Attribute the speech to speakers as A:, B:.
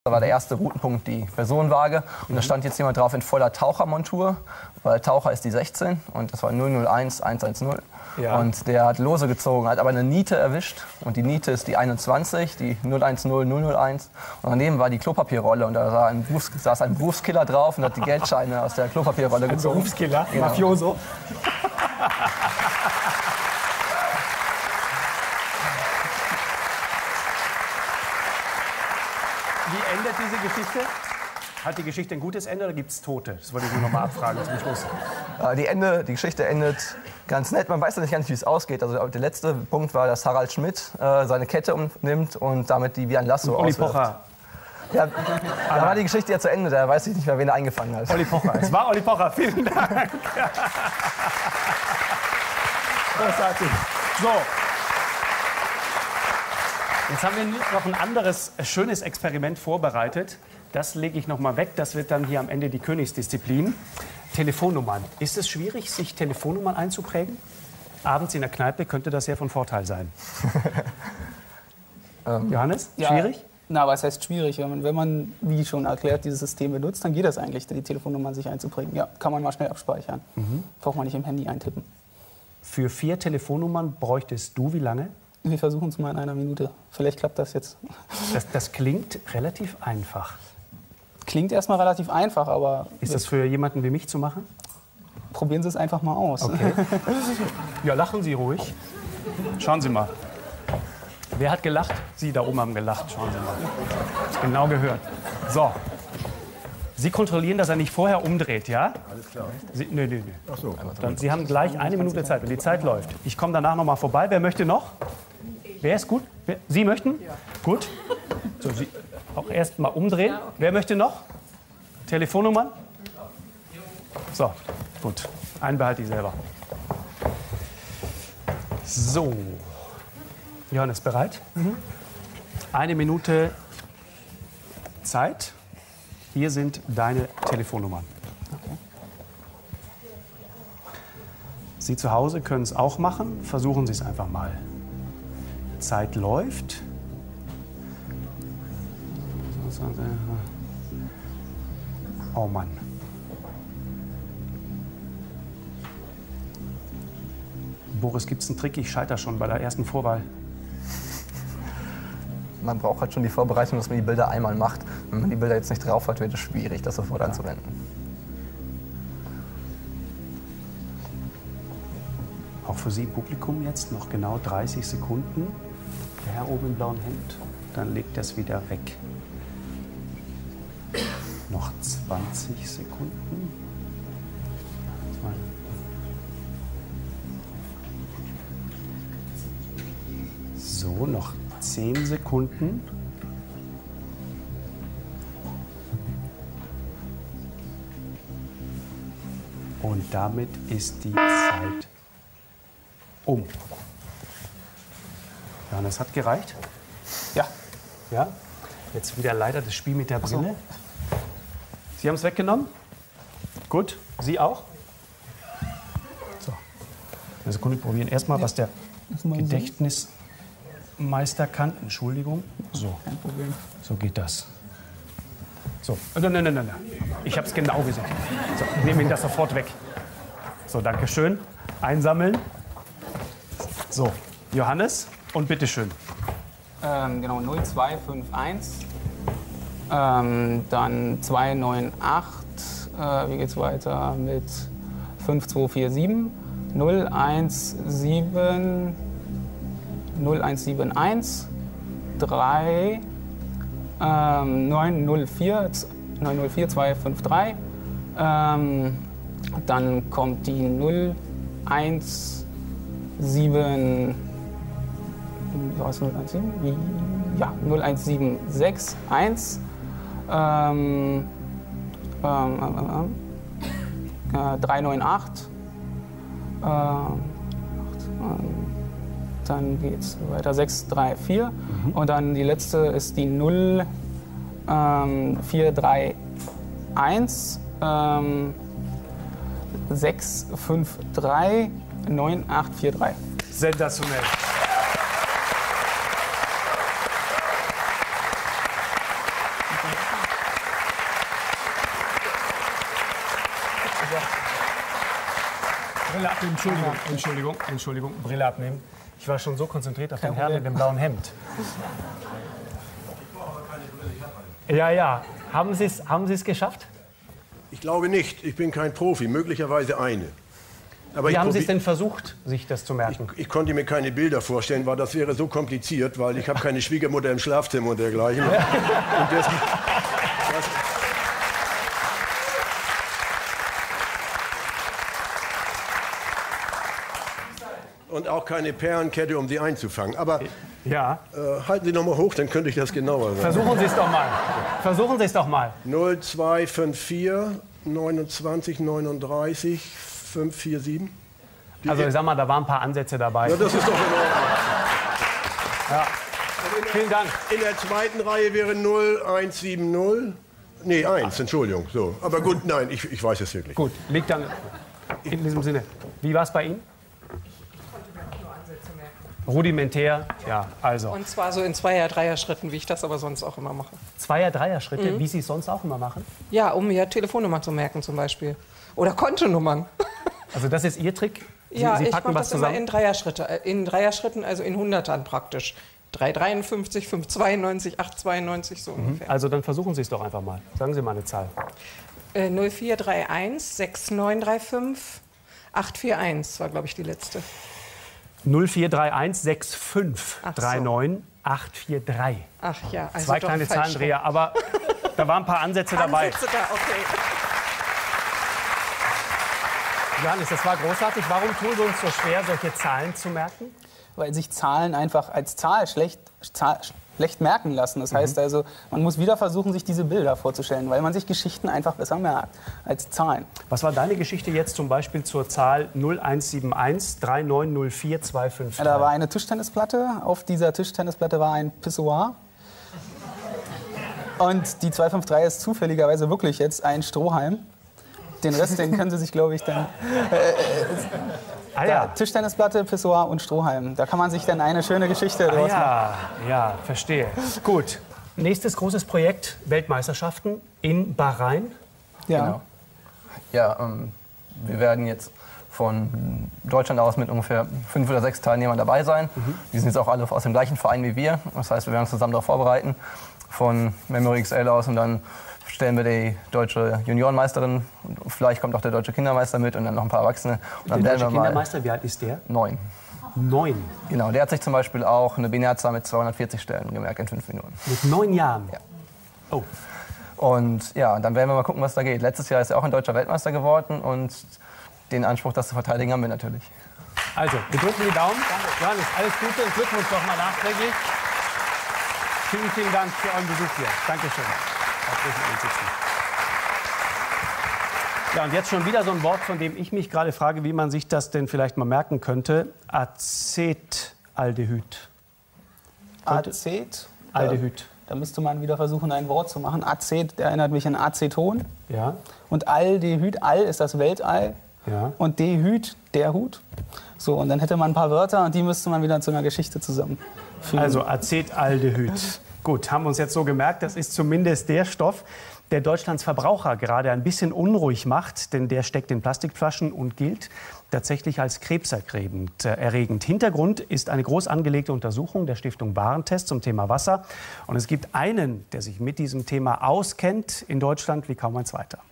A: Da war der erste Routenpunkt die Personenwaage und da stand jetzt jemand drauf in voller Tauchermontur, weil Taucher ist die 16 und das war 001 110.
B: Ja.
A: Und der hat Lose gezogen, hat aber eine Niete erwischt und die Niete ist die 21, die 010 001 und daneben war die Klopapierrolle und da saß ein Berufskiller drauf und hat die Geldscheine aus der Klopapierrolle gezogen.
B: Berufskiller,
A: Genau.
B: Mafioso. Wie endet diese Geschichte? Hat die Geschichte ein gutes Ende oder gibt es Tote? Das wollte ich nur noch mal abfragen zum Schluss.
A: Die Geschichte endet ganz nett. Man weiß ja nicht ganz, wie es ausgeht. Also der letzte Punkt war, dass Harald Schmidt seine Kette umnimmt und damit die wie ein Lasso
B: Olli
A: auswirft.
B: Pocher.
A: Ja, da war die Geschichte ja zu Ende. Da weiß ich nicht mehr, wen er eingefangen hat.
B: Olli Pocher. Es war Olli Pocher. Vielen Dank. Großartig. So. Jetzt haben wir noch ein anderes schönes Experiment vorbereitet. Das lege ich noch mal weg. Das wird dann hier am Ende die Königsdisziplin. Telefonnummern. Ist es schwierig, sich Telefonnummern einzuprägen? Abends in der Kneipe könnte das ja von Vorteil sein. Johannes,
C: Ja,
B: schwierig?
C: Na, was heißt schwierig? Wenn man, wie schon erklärt, dieses System benutzt, dann geht das eigentlich, die Telefonnummern sich einzuprägen. Ja, kann man mal schnell abspeichern. Braucht man nicht im Handy eintippen.
B: Für 4 Telefonnummern bräuchtest du wie lange?
C: Wir versuchen es mal in einer Minute. Vielleicht klappt das jetzt.
B: Das klingt relativ einfach.
C: Klingt erstmal relativ einfach, aber
B: Ist das für jemanden wie mich zu machen?
C: probieren Sie es einfach mal aus.
B: Okay. Ja, lachen Sie ruhig. Schauen Sie mal. Wer hat gelacht? Sie da oben haben gelacht. Schauen Sie mal. Genau gehört. So. Sie kontrollieren, dass er nicht vorher umdreht, ja? Alles klar. Nee.
D: Ach so.
B: Dann, Sie haben gleich 1 Minute Zeit, wenn die Zeit läuft. Ich komme danach noch mal vorbei. Wer möchte noch? Wer ist gut? Sie möchten? Ja. Gut. So, Sie auch erst mal umdrehen. Wer möchte noch? Telefonnummern? So, gut. Einen behalte ich selber. So. Johannes, bereit? 1 Minute Zeit. Hier sind deine Telefonnummern.
C: Okay.
B: Sie zu Hause können es auch machen. Versuchen Sie es einfach mal. Zeit läuft. Oh Mann. Boris, gibt es einen Trick? Ich scheitere schon bei der ersten Vorwahl.
A: Man braucht halt schon die Vorbereitung, dass man die Bilder einmal macht. Wenn man die Bilder jetzt nicht drauf hat, wird es schwierig, das sofort anzuwenden.
B: Auch für Sie im Publikum jetzt noch genau 30 Sekunden. Der Herr oben im blauen Hemd, dann legt er es wieder weg. Noch 20 Sekunden. So, noch 10 Sekunden. Und damit ist die Zeit um. Johannes, hat gereicht?
C: Ja.
B: Ja? Jetzt wieder leider das Spiel mit der Brille. Sie haben es weggenommen? Gut. Sie auch? So. Eine Sekunde probieren. Erstmal, was der Gedächtnismeister kann. Entschuldigung. So.
C: Kein Problem.
B: So geht das. So. Nein. Ich habe es genau gesehen. So, ich nehme Ihnen das sofort weg. So, danke schön. Einsammeln. So, Johannes. Und bitteschön.
C: Genau, 0251. Dann 298. Wie geht's weiter mit 5247? 017. 0171. 3. 904 253. Dann kommt die 017. Was 017? Ja, 01761. 398. Dann geht's weiter 634. Und dann die letzte ist die 0431 653 9843.
B: Sensationell. Brille abnehmen, Entschuldigung, Brille abnehmen. Ich war schon so konzentriert auf den Herrn in dem blauen Hemd. Ja. Haben Sie es geschafft?
D: Ich glaube nicht. Ich bin kein Profi. Möglicherweise eine. Aber
B: Wie haben Sie es denn versucht, sich das zu merken?
D: Ich konnte mir keine Bilder vorstellen, weil das wäre so kompliziert, weil ich habe keine Schwiegermutter im Schlafzimmer und dergleichen. Und und auch keine Perlenkette, um sie einzufangen. Aber
B: ja.
D: Halten Sie noch mal hoch, dann könnte ich das genauer sagen.
B: Versuchen Sie es doch mal. Versuchen Sie es doch mal.
D: 0254 29 39 547.
B: Also ich sag mal, da waren ein paar Ansätze dabei.
D: Ja, das ist doch in Ordnung.
B: Ja. Vielen Dank.
D: In der zweiten Reihe wäre 0170. Nee, 1, Entschuldigung. So. Aber gut, nein, ich weiß es wirklich.
B: Gut, liegt dann in diesem Sinne. Wie war es bei Ihnen? Rudimentär, ja, also.
E: Und zwar so in Zweier-, Dreier-Schritten, wie ich das aber sonst auch immer mache.
B: Zweier-, Dreier-Schritte, wie Sie es sonst auch immer machen?
E: Ja, um mir Telefonnummern zu merken zum Beispiel. Oder Kontonummern.
B: Also das ist Ihr Trick? Sie
E: Ja, ich
B: packen
E: mache
B: was
E: das immer
B: zusammen?
E: in Dreierschritten, also in Hundertern praktisch. 353, 592, 892, so ungefähr.
B: Also dann versuchen Sie es doch einfach mal. Sagen Sie mal eine Zahl.
E: 0431 6935 841 war, glaube ich, die letzte.
B: 0431 6539 843.
E: Ach ja, also
B: Zwei
E: doch
B: kleine
E: falsch rum.
B: Zahlendreher, aber da waren ein paar Ansätze dabei.
E: Ansätze da, okay.
B: Johannes, das war großartig. Warum tun wir uns so schwer, solche Zahlen zu merken?
C: Weil sich Zahlen einfach als Zahl schlecht merken lassen. Das heißt also, man muss wieder versuchen, sich diese Bilder vorzustellen, weil man sich Geschichten einfach besser merkt als Zahlen.
B: Was war deine Geschichte jetzt zum Beispiel zur Zahl 0171 3904 253?
C: Ja, da war eine Tischtennisplatte. Auf dieser Tischtennisplatte war ein Pissoir. Und die 253 ist zufälligerweise wirklich jetzt ein Strohhalm. Den Rest, den können Sie sich, glaube ich, dann...
B: ja.
C: Tischtennisplatte, Pissoir und Strohhalm. Da kann man sich dann eine schöne Geschichte draus machen.
B: Ja, verstehe. Gut. Nächstes großes Projekt, Weltmeisterschaften in Bahrain.
C: Ja.
A: Genau. Ja, wir werden jetzt von Deutschland aus mit ungefähr 5 oder 6 Teilnehmern dabei sein. Die sind jetzt auch alle aus dem gleichen Verein wie wir. Das heißt, wir werden uns zusammen darauf vorbereiten. Von Memory XL aus und dann stellen wir die deutsche Juniorenmeisterin, vielleicht kommt auch der deutsche Kindermeister mit und dann noch ein paar Erwachsene. Und dann
B: Der
A: werden
B: deutsche
A: wir mal
B: Kindermeister, wie alt ist der?
A: 9.
B: 9.
A: Genau, der hat sich zum Beispiel auch eine Binärzahl mit 240 Stellen gemerkt in 5 Minuten.
B: Mit 9 Jahren?
A: Ja.
B: Oh.
A: Und ja, dann werden wir mal gucken, was da geht. Letztes Jahr ist er auch ein deutscher Weltmeister geworden und den Anspruch, das zu verteidigen, haben wir natürlich.
B: Also, wir drücken die Daumen. Johannes, alles Gute und Glückwunsch doch mal nachträglich. Vielen Dank für euren Besuch hier. Dankeschön. Ja, und jetzt schon wieder so ein Wort, von dem ich mich gerade frage, wie man sich das denn vielleicht mal merken könnte. Acetaldehyd.
C: Acetaldehyd. Da müsste man wieder versuchen, ein Wort zu machen. Acet erinnert mich an Aceton.
B: Ja.
C: Und Aldehyd, All ist das Weltall.
B: Ja.
C: Und Dehyd, der Hut. So, und dann hätte man ein paar Wörter und die müsste man wieder zu einer Geschichte zusammenfügen.
B: Also Acetaldehyd. Gut, haben wir uns jetzt so gemerkt, das ist zumindest der Stoff, der Deutschlands Verbraucher gerade ein bisschen unruhig macht, denn der steckt in Plastikflaschen und gilt tatsächlich als krebserregend. Hintergrund ist eine groß angelegte Untersuchung der Stiftung Warentest zum Thema Wasser. Und es gibt einen, der sich mit diesem Thema auskennt in Deutschland wie kaum ein zweiter.